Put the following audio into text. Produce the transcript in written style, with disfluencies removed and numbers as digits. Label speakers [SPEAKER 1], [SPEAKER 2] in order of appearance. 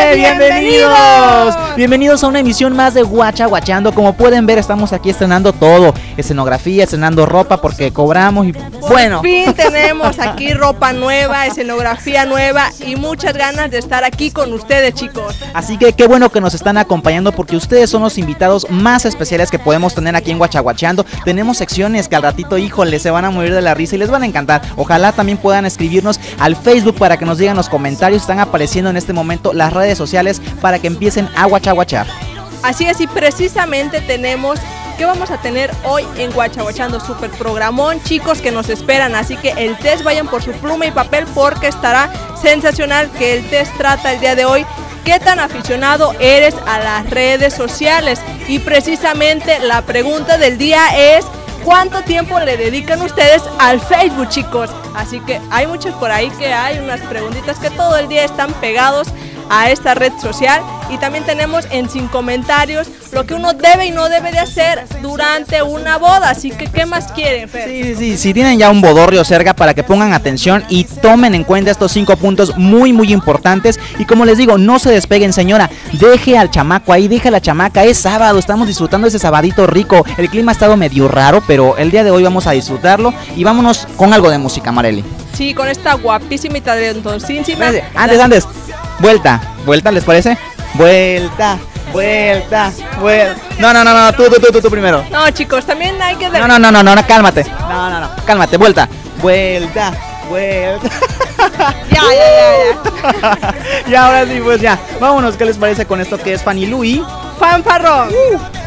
[SPEAKER 1] ¡Bienvenidos! Bienvenidos a una emisión más de Guachaguachando. Como pueden ver, estamos aquí estrenando todo. Escenografía, estrenando ropa porque cobramos y bueno.
[SPEAKER 2] Por fin tenemos aquí ropa nueva, escenografía nueva y muchas ganas de estar aquí con ustedes, chicos.
[SPEAKER 1] Así que qué bueno que nos están acompañando porque ustedes son los invitados más especiales que podemos tener aquí en Guachaguachando. Tenemos secciones que al ratito, híjole, se van a morir de la risa y les van a encantar. Ojalá también puedan escribirnos al Facebook para que nos digan los comentarios. Están apareciendo en este momento las redes sociales para que empiecen a guachaguachar.
[SPEAKER 2] Así es, y precisamente tenemos que vamos a tener hoy en Guachaguachando, super programón, chicos, que nos esperan. Así que el test, vayan por su pluma y papel porque estará sensacional. Que el test trata el día de hoy qué tan aficionado eres a las redes sociales. Y precisamente la pregunta del día es: ¿cuánto tiempo le dedican ustedes al Facebook, chicos? Así que hay muchos por ahí que hay unas preguntitas que todo el día están pegados a esta red social. Y también tenemos en sin comentarios lo que uno debe y no debe de hacer durante una boda. Así que, ¿qué más quieren, Fer?
[SPEAKER 1] Sí, si tienen ya un bodorrio cerca, para que pongan atención y tomen en cuenta estos 5 puntos muy importantes. Y como les digo, no se despeguen, señora, deje al chamaco ahí, deje a la chamaca. Es sábado, estamos disfrutando ese sabadito rico. El clima ha estado medio raro, pero el día de hoy vamos a disfrutarlo. Y vámonos con algo de música, Marely.
[SPEAKER 2] Sí, con esta guapísima y talentosísima.
[SPEAKER 1] Antes, vuelta, ¿les parece? Vuelta. No, tú primero.
[SPEAKER 2] No, chicos, también hay que...
[SPEAKER 1] No, cálmate. No, cálmate, vuelta.
[SPEAKER 2] Ya.
[SPEAKER 1] Y ahora sí, pues ya, vámonos, ¿qué les parece con esto que es Fanny Lu y
[SPEAKER 2] Fanfarrón?